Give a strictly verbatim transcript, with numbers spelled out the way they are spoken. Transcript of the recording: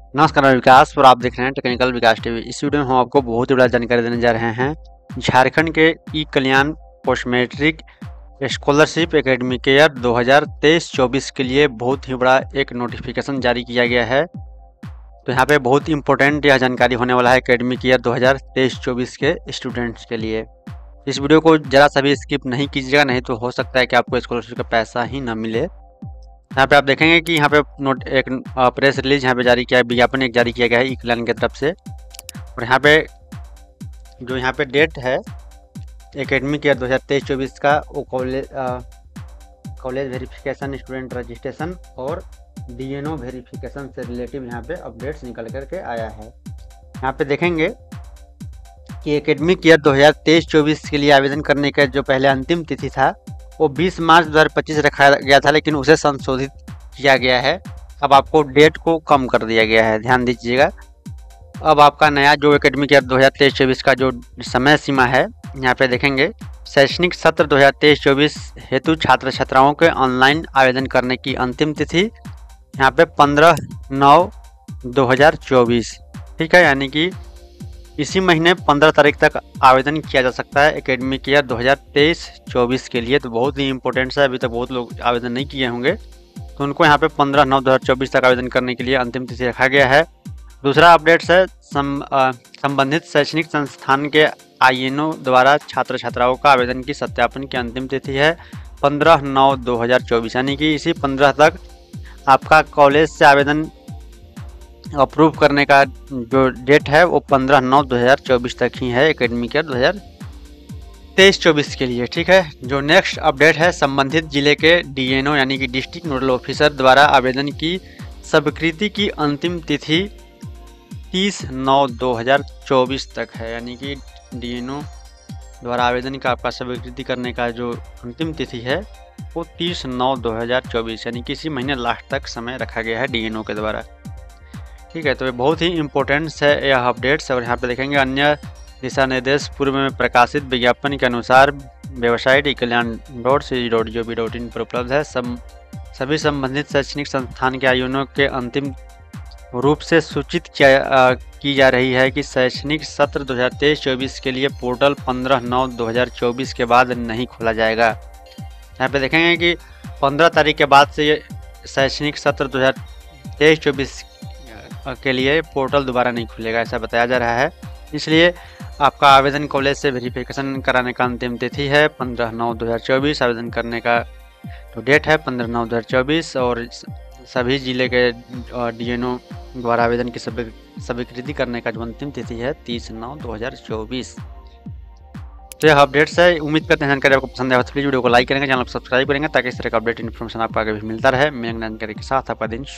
नमस्कार, मैं विकास और आप देख रहे हैं टेक्निकल विकास टीवी। इस वीडियो में हम आपको बहुत ही बड़ा जानकारी देने जा रहे हैं। झारखंड के E Kalyan post matric scholarship academic year दो हज़ार तेईस चौबीस के लिए बहुत ही बड़ा एक नोटिफिकेशन जारी किया गया है। तो यहाँ पे बहुत ही इंपॉर्टेंट यह जानकारी होने वाला है एकेडमिक ईयर दो हज़ार तेईस चौबीस के स्टूडेंट्स के लिए। इस वीडियो को ज़रा सा भी स्किप नहीं कीजिएगा, नहीं तो हो सकता है कि आपको स्कॉलरशिप का पैसा ही न मिले। यहाँ पे आप देखेंगे कि यहाँ पे नोट एक प्रेस रिलीज यहाँ पे जारी किया, विज्ञापन एक जारी किया गया है ई कल्याण की तरफ से। और यहाँ पे जो यहाँ पे डेट है एकेडमिक ईयर दो हज़ार तेईस चौबीस का, वो college college verification, student registration और डीएनओ वेरिफिकेशन से रिलेटिव यहाँ पे अपडेट्स निकल करके आया है। यहाँ पे देखेंगे कि एकेडमिक ईयर दो हज़ार तेईस चौबीस के लिए आवेदन करने का जो पहले अंतिम तिथि था वो बीस मार्च दो हज़ार पच्चीस रखा गया था, लेकिन उसे संशोधित किया गया है। अब आपको डेट को कम कर दिया गया है, ध्यान दीजिएगा। अब आपका नया जो एकेडमिक ईयर दो हज़ार तेईस चौबीस का जो समय सीमा है, यहाँ पे देखेंगे शैक्षणिक सत्र दो हज़ार तेईस चौबीस हेतु छात्र छात्राओं के ऑनलाइन आवेदन करने की अंतिम तिथि यहाँ पे पंद्रह नौ दो हज़ार चौबीस, ठीक है। यानी कि इसी महीने पंद्रह तारीख तक आवेदन किया जा सकता है एकेडमिक ईयर दो हज़ार तेईस चौबीस के लिए। तो बहुत ही इंपॉर्टेंट है, अभी तक बहुत लोग आवेदन नहीं किए होंगे, तो उनको यहाँ पे पंद्रह नौ दो हज़ार चौबीस तक आवेदन करने के लिए अंतिम तिथि रखा गया है। दूसरा अपडेट्स है सम, आ, संबंधित शैक्षणिक संस्थान के आईएनओ द्वारा छात्र छात्राओं का आवेदन की सत्यापन की अंतिम तिथि है पंद्रह नौ दो हज़ार चौबीस, यानी कि इसी पंद्रह तक आपका कॉलेज से आवेदन अप्रूव करने का जो डेट है वो पंद्रह नौ दो हज़ार चौबीस तक ही है एकेडमिक ईयर दो हज़ार तेईस चौबीस के लिए, ठीक है। जो नेक्स्ट अपडेट है संबंधित जिले के डीएनओ यानी कि डिस्ट्रिक्ट नोडल ऑफिसर द्वारा आवेदन की स्वीकृति की अंतिम तिथि तीस नौ दो हज़ार चौबीस तक है। यानी कि डीएनओ द्वारा आवेदन का आपका स्वीकृति करने का जो अंतिम तिथि है वो तीस नौ दो हज़ार चौबीस, यानी कि इसी महीने लास्ट तक समय रखा गया है डीएनओ के द्वारा, ठीक है। तो ये बहुत ही इंपॉर्टेंट है यह अपडेट्स। और यहाँ पे देखेंगे अन्य दिशा निर्देश पूर्व में प्रकाशित विज्ञापन के अनुसार website E Kalyan dot C dot G O V dot in पर उपलब्ध है। सब सभी संबंधित शैक्षणिक संस्थान के आयोजनों के अंतिम रूप से सूचित किया आ, की जा रही है कि शैक्षणिक सत्र दो हज़ार तेईस चौबीस के लिए पोर्टल पंद्रह नौ दो हज़ार चौबीस के बाद नहीं खोला जाएगा। यहाँ पे देखेंगे कि पंद्रह तारीख के बाद से ये शैक्षणिक सत्र दो हज़ार तेईस चौबीस के लिए पोर्टल दोबारा नहीं खुलेगा, ऐसा बताया जा रहा है। इसलिए आपका आवेदन कॉलेज से वेरिफिकेशन कराने का अंतिम तिथि है पंद्रह नौ दो हज़ार चौबीस, आवेदन करने का जो डेट है पंद्रह नौ दो हज़ार चौबीस, और सभी जिले के डीएनओ द्वारा आवेदन की स्वीकृति करने का जो अंतिम तिथि है तीस नौ दो हज़ार चौबीस। तो यह अपडेट्स है। उम्मीद करते हैं जानकारी आपको पसंद आया तो प्लीज़ वीडियो को लाइक करेंगे, चैनल को सब्सक्राइब करेंगे ताकि इस तरह का अपडेट इन्फॉर्मेशन आपको आगे भी मिलता रहे। मेरी जानकारी के साथ आपका दिन